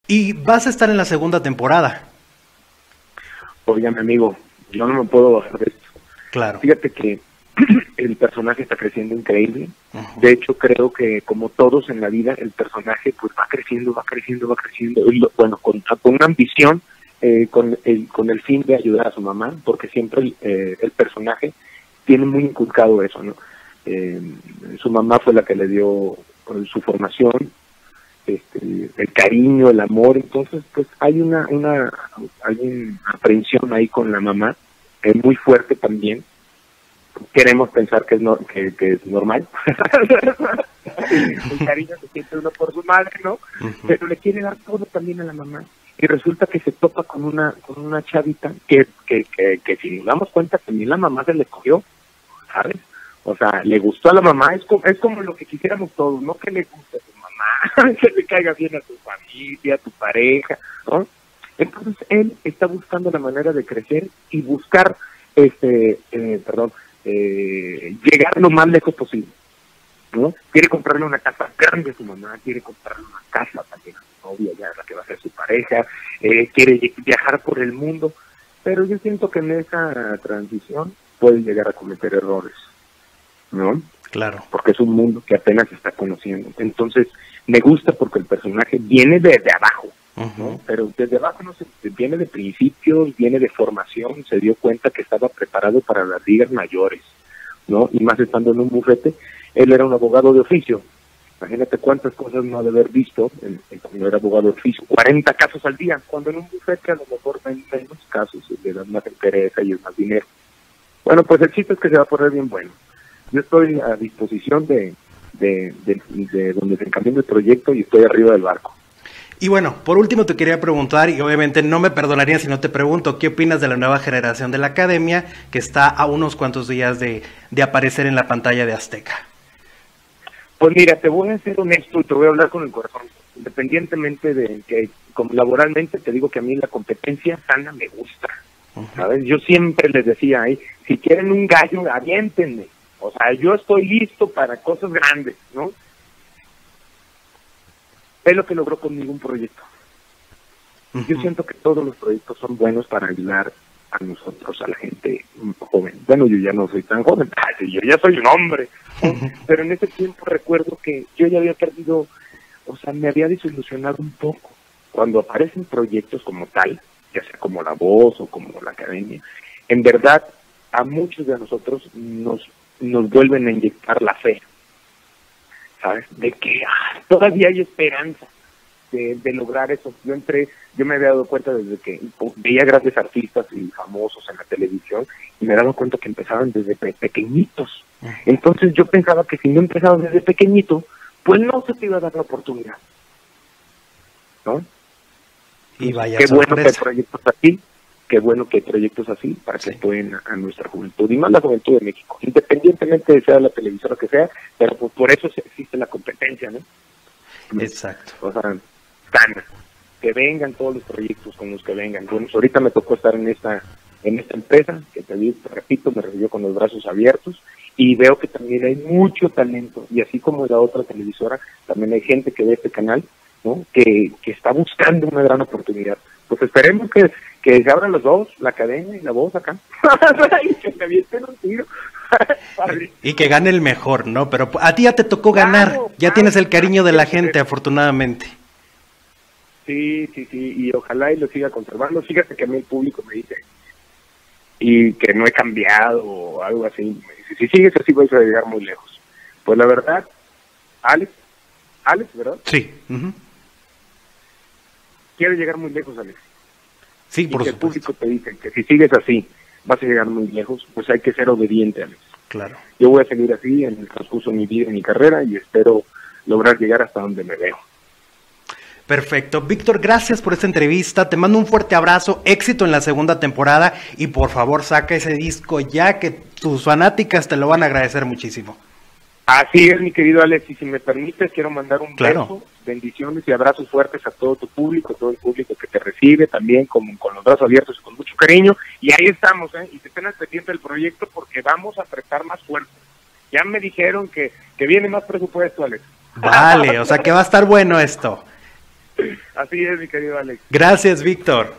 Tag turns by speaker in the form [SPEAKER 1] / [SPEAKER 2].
[SPEAKER 1] Y vas a estar en la segunda temporada.
[SPEAKER 2] Oiga, mi amigo, yo no me puedo bajar de esto.
[SPEAKER 1] Claro.
[SPEAKER 2] Fíjate que el personaje está creciendo increíble.
[SPEAKER 1] Ujú.
[SPEAKER 2] De hecho, creo que como todos en la vida, el personaje pues va creciendo, va creciendo, va creciendo. Y bueno, con una ambición, con el fin de ayudar a su mamá, porque siempre el personaje tiene muy inculcado eso, ¿no? Su mamá fue la que le dio su formación, el cariño, el amor. Entonces pues hay una aprehensión ahí con la mamá, es muy fuerte también. Queremos pensar que es normal. El cariño que siente uno por su madre, ¿no?
[SPEAKER 1] Ujú.
[SPEAKER 2] Pero le quiere dar todo también a la mamá. Y resulta que se topa con una chavita que si nos damos cuenta también la mamá se le cogió, ¿sabes? O sea, le gustó a la mamá. Es como lo que quisiéramos todos, no que le guste a tu mamá, que le caiga bien a tu familia, a tu pareja, ¿no? Entonces él está buscando la manera de crecer y buscar, llegar lo más lejos posible, ¿no? Quiere comprarle una casa grande a su mamá, quiere comprarle una casa también a su novia, ya la que va a ser su pareja, quiere viajar por el mundo, pero yo siento que en esa transición puede llegar a cometer errores, ¿no?
[SPEAKER 1] Claro.
[SPEAKER 2] Porque es un mundo que apenas se está conociendo. Entonces, me gusta porque el personaje viene de abajo, ¿no?
[SPEAKER 1] Ujú.
[SPEAKER 2] Pero desde abajo no se viene de principios, viene de formación, se dio cuenta que estaba preparado para las ligas mayores, ¿no? Y más estando en un bufete, él era un abogado de oficio. Imagínate cuántas cosas no ha de haber visto cuando era abogado de oficio. 40 casos al día, cuando en un bufete a lo mejor ven menos casos, le dan más interés y es más dinero. Bueno, pues el chiste es que se va a poner bien bueno. Yo estoy a disposición de donde se encamine el proyecto y estoy arriba del barco.
[SPEAKER 1] Y bueno, por último te quería preguntar, y obviamente no me perdonarían si no te pregunto, ¿qué opinas de la nueva generación de la academia que está a unos cuantos días de aparecer en la pantalla de Azteca?
[SPEAKER 2] Pues mira, te voy a ser honesto y te voy a hablar con el corazón. Independientemente de que como laboralmente te digo que a mí la competencia sana me gusta, ¿sabes? Yo siempre les decía ahí, si quieren un gallo, aviéntenme. O sea, yo estoy listo para cosas grandes, ¿no? Es lo que logró conmigo un proyecto. Yo siento que todos los proyectos son buenos para ayudar a nosotros, a la gente joven. Bueno, yo ya no soy tan joven, yo ya soy un hombre, ¿no? Pero en ese tiempo recuerdo que yo ya había perdido, o sea, me había desilusionado un poco. Cuando aparecen proyectos como tal, ya sea como La Voz o como la Academia, en verdad a muchos de nosotros nos vuelven a inyectar la fe, ¿sabes? De que todavía hay esperanza de lograr eso. Yo me había dado cuenta desde que veía grandes artistas y famosos en la televisión y me daba cuenta que empezaban desde pequeñitos. Entonces yo pensaba que si no empezabas desde pequeñito, pues no se te iba a dar la oportunidad, ¿no?
[SPEAKER 1] Y vaya
[SPEAKER 2] qué
[SPEAKER 1] sorpresa.
[SPEAKER 2] Bueno que hay proyectos así, qué bueno que hay proyectos así para que apoyen a nuestra juventud y más la juventud de México, independientemente de sea la televisora que sea, pero pues por eso existe la competencia, ¿no?
[SPEAKER 1] Exacto.
[SPEAKER 2] O sea, gana, que vengan todos los proyectos con los que vengan. Bueno, ahorita me tocó estar en esta empresa, que te repito, me recibió con los brazos abiertos, y veo que también hay mucho talento, y así como la otra televisora, también hay gente que ve este canal, ¿no? Que está buscando una gran oportunidad. Pues esperemos que se abran los dos, la Academia y La Voz acá, y que se avienten un tiro.
[SPEAKER 1] Y que gane el mejor, ¿no? Pero a ti ya te tocó ganar, ya tienes el cariño de la gente, afortunadamente.
[SPEAKER 2] Sí, y ojalá y lo siga conservando. Fíjate que a mí el público me dice, y que no he cambiado o algo así, me dice, si sigues así vais a llegar muy lejos. Pues la verdad, Alex, ¿verdad?
[SPEAKER 1] Sí.
[SPEAKER 2] Quiero llegar muy lejos, Alex.
[SPEAKER 1] Sí, por
[SPEAKER 2] supuesto. El
[SPEAKER 1] supuesto.
[SPEAKER 2] público te dice que si sigues así vas a llegar muy lejos, pues hay que ser obediente, Alex.
[SPEAKER 1] Claro.
[SPEAKER 2] Yo voy a seguir así en el transcurso de mi vida y mi carrera y espero lograr llegar hasta donde me veo.
[SPEAKER 1] Perfecto. Víctor, gracias por esta entrevista. Te mando un fuerte abrazo, éxito en la segunda temporada y por favor saca ese disco ya que tus fanáticas te lo van a agradecer muchísimo.
[SPEAKER 2] Así es, mi querido Alex, y si me permites, quiero mandar un beso, bendiciones y abrazos fuertes a todo tu público, todo el público que te recibe, también con los brazos abiertos y con mucho cariño, y ahí estamos, y que estén al pendiente del proyecto porque vamos a prestar más fuerza. Ya me dijeron que viene más presupuesto, Alex.
[SPEAKER 1] Vale, o sea que va a estar bueno esto.
[SPEAKER 2] Así es, mi querido Alex.
[SPEAKER 1] Gracias, Víctor.